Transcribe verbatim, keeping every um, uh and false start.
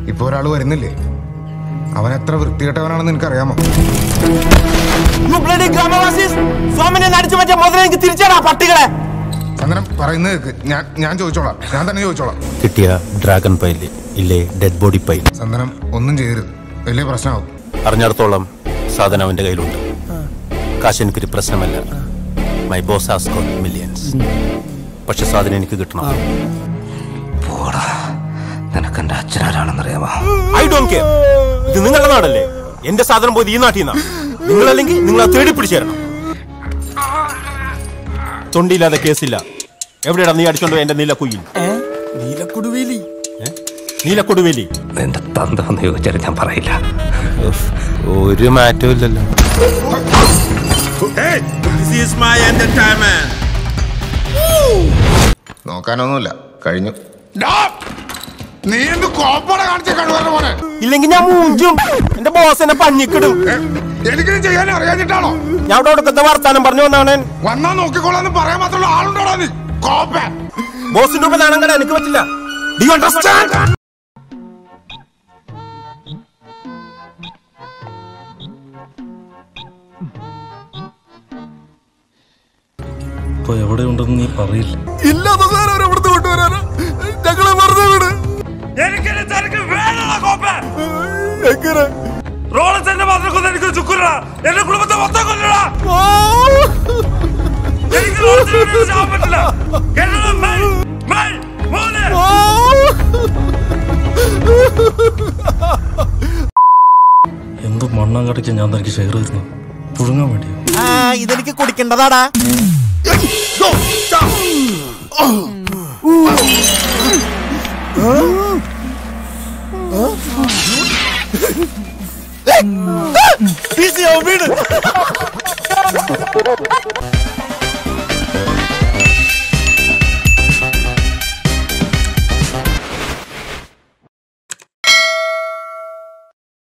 ഇപ്പൊ ഒരാൾ വരുന്നില്ലേ, അവൻ എത്ര വൃത്തികെട്ടവനാണെന്ന് നിനക്കറിയാമോ? ചന്ദനം പറയുന്നത് ഞാൻ ഞാൻ ചോദിച്ചോളാം, ഞാൻ തന്നെ ചോദിച്ചോളാം. കിട്ടിയ ഡ്രാഗൺ പൈല് ഇല്ലേ ഡെഡ് ബോഡി പൈൽ. ചന്ദനം ഒന്നും ചെയ്യരുത്, വലിയ പ്രശ്നമാവും. അറിഞ്ഞിടത്തോളം സാധനം അവന്റെ കയ്യിലുണ്ട്. കാശ് എനിക്കൊരു പ്രശ്നമല്ല. My boss has got millions. പക്ഷെ സാധനം എനിക്ക് കിട്ടണം. നിനക്ക് എന്റെ അച്ഛനാരാണെന്നറിയാമോ? I don't care. ഇത് നിങ്ങളുടെ നാടല്ലേ? എന്റെ സാധനം പോയി ഈ നാട്ടിൽ നിന്നാ. നിങ്ങളല്ലെങ്കിൽ നിങ്ങൾ ആ തേടി പിടിച്ചേരണം. തൊണ്ടിയില്ലാതെ കേസില്ല. എവിടെയാ നീ അടിച്ചോണ്ടോ എന്റെ നീലക്കുയിൽ? നീലക്കൊടുവേലി നീലക്കൊടുവേലി എന്റെ തന്താന്ന് ചോദിച്ചാൽ ഞാൻ പറയില്ല. ഒരു മാറ്റവും ഇല്ലല്ലോ. നോക്കാനൊന്നുമില്ല, കഴിഞ്ഞു. നീ എന്ത് കോപ്പട കാണിച്ച കഴിവറ പോലെ? ഇല്ലെങ്കിൽ ഞാൻ മൂഞ്ചും. എന്റെ ബോസ് എന്നെ പഞ്ഞിക്കിടും. എനിക്കിത് ചെയ്യാൻ അറിയാഞ്ഞിട്ടാണോ? ഞാൻ അവിടെ ഒടുക്കത്തെ വർത്താനം പറഞ്ഞു വന്നാണ്. വന്നാ നോക്കിക്കോളാന്ന് പറയാൻ മാത്രമുള്ള ആളുണ്ടോടാ നീ? കോപ്പ ബോസിന്റെ മുമ്പ് നാണം കണ്ടാ എനിക്ക് പറ്റില്ല. Do you understand? ഇപ്പൊ എവിടെ ഉണ്ടെന്ന് നീ പറയില്ല. ഇല്ലാത്ത സാധനം എവിടുത്തെ കൊണ്ടുവരാനോ? ഞങ്ങളെ വെറുതെ വിട്. എങ്ങനെ റോളത്തിന്റെ മാത്രം കൊന്ന് എനിക്ക് ചുക്കുറാ, എന്റെ കുടുംബത്തെ മൊത്തം കൊല്ലടാ. എനിക്ക് റോളത്തിന് ചാവാൻ പറ്റില്ല. എന്ത് മണ്ണാൻ കടയ്ക്ക് ഞാൻ തനിക്ക് ഷെയർ തരുന്നു, പുഴുങ്ങാൻ വേണ്ടിയോ? ഇതെനിക്ക് കുടിക്കേണ്ടതാടാ. വീട്